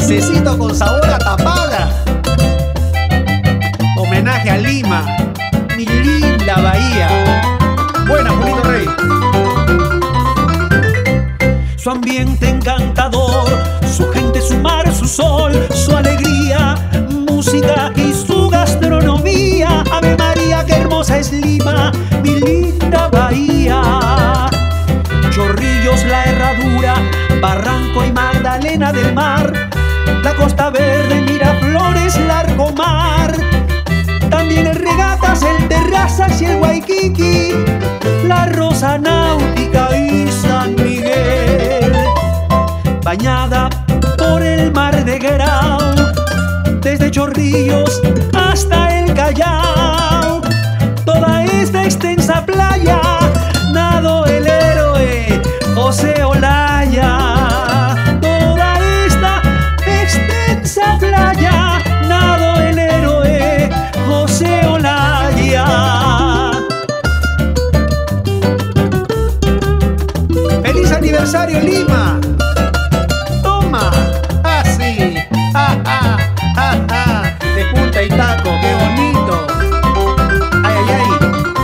dulcecito con sabor a tapada. Homenaje a Lima, mi linda Bahía. Buena, Julito Rey. Su ambiente encantador, su gente, su mar, su sol, su alegría, música y su gastronomía. Ave María, qué hermosa es Lima, mi linda Bahía. Chorrillos, la Herradura, Barranco y Magdalena del Mar, la Costa Verde, Miraflores, Largomar, también el Regatas, el Terrazas y el Waikiki, la Rosa Náutica y San Miguel, bañada por el mar de Guerao, desde Chorrillos hasta el Callao, toda esta extensa playa nado el héroe José Olaya. Toda esta extensa playa nado el héroe José Olaya. ¡Feliz aniversario, Lima! ¡Toma! ¡Así! ¡Ja, ja, ja, ja! De punta y taco, ¡qué bonito! ¡Ay, ay, ay!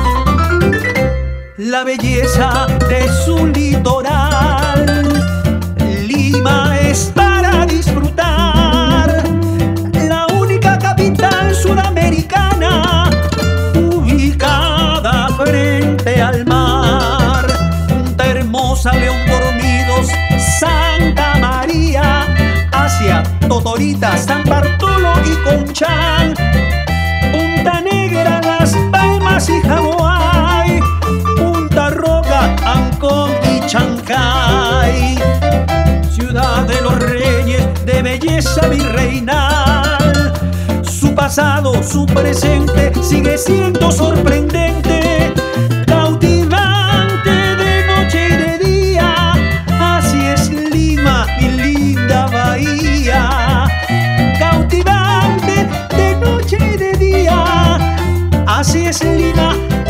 La belleza de su litoral, Lima es para disfrutar. La única capital sudamericana ubicada frente al mar. Punta Hermosa, León Dormidos, Santa María, Asia, Totorita, San Bartolo y Conchán, Punta Negra, Las Palmas y Hawái, Punta Roca, Ancón y Chancay. Ciudad de los reyes, de belleza virreinal, su pasado, su presente sigue siendo sorprendente, cautivante de noche y de día. Así es Lima, mi linda Bahía, cautivante de noche y de día. Así es Lima,